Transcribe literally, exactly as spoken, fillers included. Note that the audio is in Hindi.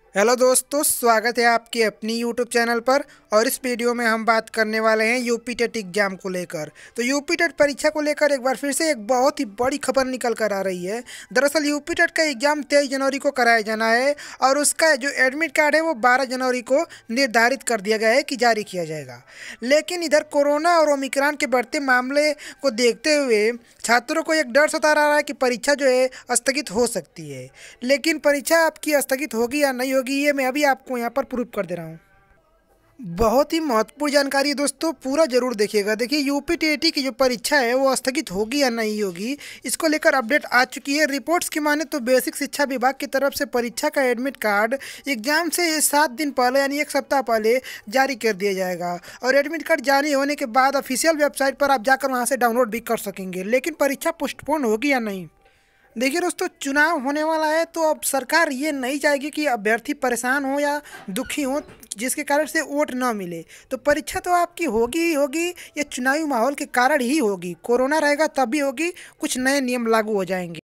हेलो दोस्तों, स्वागत है आपके अपनी यूट्यूब चैनल पर। और इस वीडियो में हम बात करने वाले हैं यूपी टेट एग्जाम को लेकर। तो यूपी टेट परीक्षा को लेकर एक बार फिर से एक बहुत ही बड़ी खबर निकल कर आ रही है। दरअसल यूपी टेट का एग्जाम तेईस जनवरी को कराया जाना है और उसका जो एडमिट कार्ड है वो बारह जनवरी को निर्धारित कर दिया गया है कि जारी किया जाएगा। लेकिन इधर कोरोना और ओमिक्रॉन के बढ़ते मामले को देखते हुए छात्रों को एक डर सता रहा है कि परीक्षा जो है स्थगित हो सकती है। लेकिन परीक्षा आपकी स्थगित होगी या नहीं होगी, ये मैं अभी आपको यहाँ पर प्रूफ कर दे रहा हूँ। बहुत ही महत्वपूर्ण जानकारी है दोस्तों, पूरा जरूर देखिएगा। देखिए, यूपी टीटी की जो परीक्षा है वो स्थगित होगी या नहीं होगी, इसको लेकर अपडेट आ चुकी है। रिपोर्ट्स की माने तो बेसिक शिक्षा विभाग की तरफ से परीक्षा का एडमिट कार्ड एग्जाम से सात दिन पहले यानी एक सप्ताह पहले जारी कर दिया जाएगा। और एडमिट कार्ड जारी होने के बाद ऑफिशियल वेबसाइट पर आप जाकर वहाँ से डाउनलोड भी कर सकेंगे। लेकिन परीक्षा पोस्टपोन होगी या नहीं, देखिए दोस्तों, चुनाव होने वाला है तो अब सरकार ये नहीं चाहेगी कि अभ्यर्थी परेशान हो या दुखी हो जिसके कारण से वोट न मिले। तो परीक्षा तो आपकी होगी ही होगी, ये चुनावी माहौल के कारण ही होगी। कोरोना रहेगा तब भी होगी, कुछ नए नियम लागू हो जाएंगे।